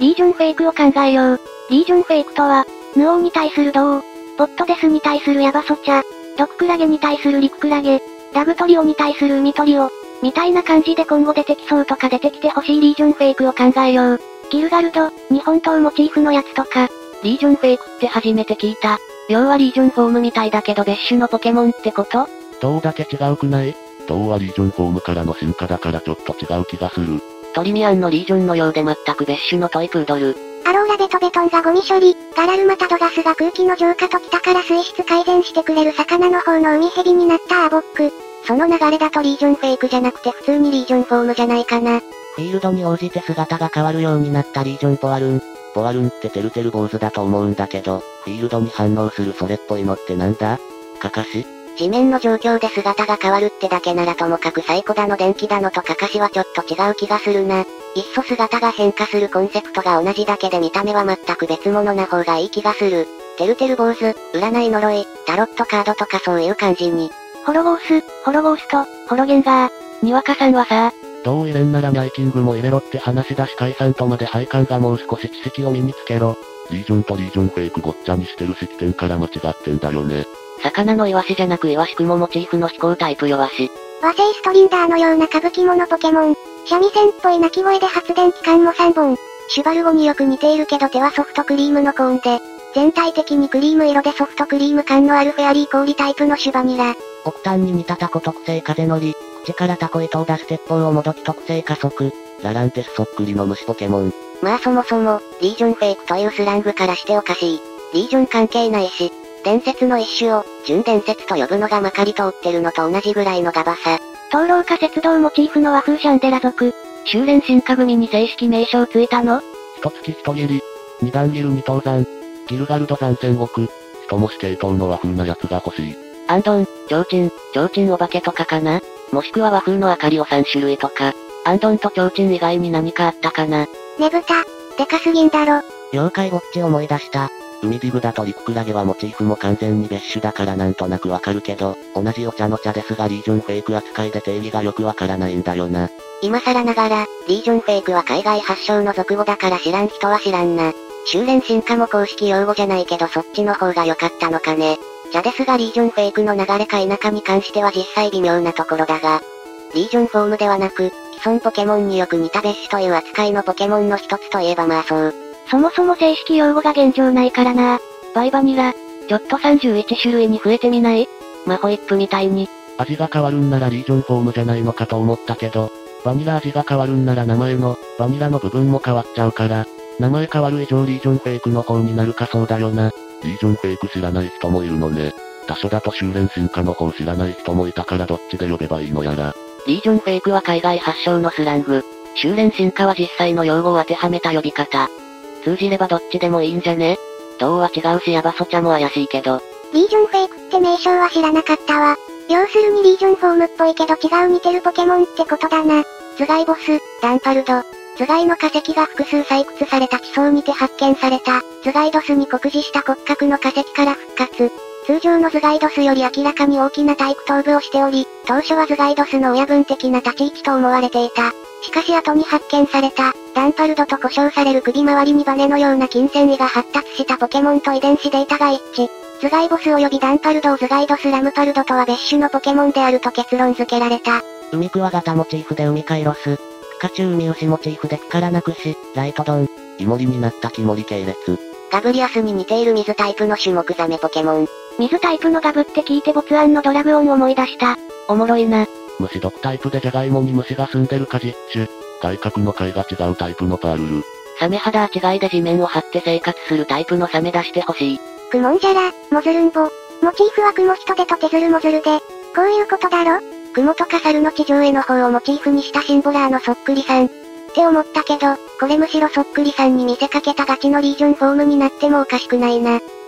リージョンフェイクを考えよう。リージョンフェイクとは、ヌオーに対する銅、ポットデスに対するヤバソチャ、毒クラゲに対するリククラゲ、ラグトリオに対する海トリオ、みたいな感じで今後出てきそうとか出てきてほしいリージョンフェイクを考えよう。ギルガルド、日本刀モチーフのやつとか。リージョンフェイクって初めて聞いた。要はリージョンフォームみたいだけど別種のポケモンってこと？ 銅だけ違うくない？銅はリージョンフォームからの進化だからちょっと違う気がする。 トリミアンのリージョンのようで全く別種のトイプードル。 アローラベトベトンがゴミ処理、ガラルマタドガスが空気の浄化と北から水質改善してくれる魚の方の海蛇になったアーボック。その流れだとリージョンフェイクじゃなくて普通にリージョンフォームじゃないかな。 フィールドに応じて姿が変わるようになったリージョンポワルン。 ポワルンっててるてる坊主だと思うんだけど、フィールドに反応するそれっぽいのってなんだ？カカシ？ 地面の状況で姿が変わるってだけならともかくサイコだの電気だのとカカシはちょっと違う気がするな。いっそ姿が変化するコンセプトが同じだけで見た目は全く別物な方がいい気がする。てるてる坊主、占い呪い、タロットカードとかそういう感じに。 ホロゴースと、ホロゲンガー。にわかさんはさ、 銅を入れんならニャイキングも入れろって話だし解散とまで配管がもう少し知識を身につけろ。リージョンとリージョンフェイクごっちゃにしてる式典から間違ってんだよね。 魚のイワシじゃなくイワシクモモチーフの飛行タイプ弱し。 和製ストリンダーのような歌舞伎物ポケモン。三味線っぽい鳴き声で発電機関も3本。シュバルゴによく似ているけど手はソフトクリームのコーンで、全体的にクリーム色でソフトクリーム感のあるフェアリー氷タイプのシュバニラ。 奥端に似たタコ特製風乗り、口からタコ糸を出す鉄砲をもどき特製加速。 ラランテスそっくりの虫ポケモン。 まあそもそも、リージョンフェイクというスラングからしておかしい。リージョン関係ないし、伝説の一種を、純伝説と呼ぶのがまかり通ってるのと同じぐらいのガバさ。 灯籠化雪道モチーフの和風シャンデラ族。修練進化組に正式名称ついたの？ 一月一切り。二段ギル二等山。ギルガルド山千億。一文字系統の和風なやつが欲しい。 アンドン、ちょうちんお化けとかかな？もしくは和風の明かりを3種類とか。アンドンとちょうちん以外に何かあったかな？ ねぶた、でかすぎんだろ。 妖怪ウォッチ思い出した。 海ディグだとリククラゲはモチーフも完全に別種だからなんとなくわかるけど、同じお茶の茶ですがリージョンフェイク扱いで定義がよくわからないんだよな。 今更ながら、リージョンフェイクは海外発祥の俗語だから知らん人は知らんな。修練進化も公式用語じゃないけどそっちの方が良かったのかね。茶ですがリージョンフェイクの流れか否かに関しては実際微妙なところだが、リージョンフォームではなく、既存ポケモンによく似た別種という扱いのポケモンの一つといえばまあそう。 そもそも正式用語が現状ないからな。バイバニラ、ちょっと31種類に増えてみない？マホイップみたいに。 味が変わるんならリージョンフォームじゃないのかと思ったけど、バニラ味が変わるんなら名前の、バニラの部分も変わっちゃうから、名前変わる以上リージョンフェイクの方になるかそうだよな。リージョンフェイク知らない人もいるのね。他所だと修練進化の方知らない人もいたからどっちで呼べばいいのやら。 リージョンフェイクは海外発祥のスラング。修練進化は実際の用語を当てはめた呼び方。通じればどっちでもいいんじゃね？銅は違うしヤバソチャも怪しいけど。 リージョンフェイクって名称は知らなかったわ。要するにリージョンフォームっぽいけど違う似てるポケモンってことだな。頭蓋ボス、ダンパルド。頭蓋の化石が複数採掘された地層にて発見された、頭蓋ドスに酷似した骨格の化石から復活。通常の頭蓋ドスより明らかに大きな体育頭部をしており、当初は頭蓋ドスの親分的な立ち位置と思われていた。しかし後に発見された、ダンパルドと呼称される首周りにバネのような筋繊維が発達したポケモンと遺伝子データが一致。頭蓋ボス及びダンパルドを頭蓋ドスラムパルドとは別種のポケモンであると結論付けられた。 海クワガタモチーフで海カイロス。ピカチュウウミウシモチーフでピカラナクシ、ライトドン。 イモリになったキモリ系列。 ガブリアスに似ている水タイプの種目ザメポケモン。 水タイプのガブって聞いてボツアンのドラグオン思い出した。おもろいな。 虫毒タイプでジャガイモに虫が住んでるか実種。外角の貝が違うタイプのパールル。 サメ肌違いで地面を張って生活するタイプのサメ出してほしい。 クモンジャラ、モズルンボ。モチーフはクモヒトデとテズルモズルで、こういうことだろ？クモとか猿の地上絵の方をモチーフにしたシンボラーのそっくりさん。って思ったけど、これむしろそっくりさんに見せかけたガチのリージョンフォームになってもおかしくないな。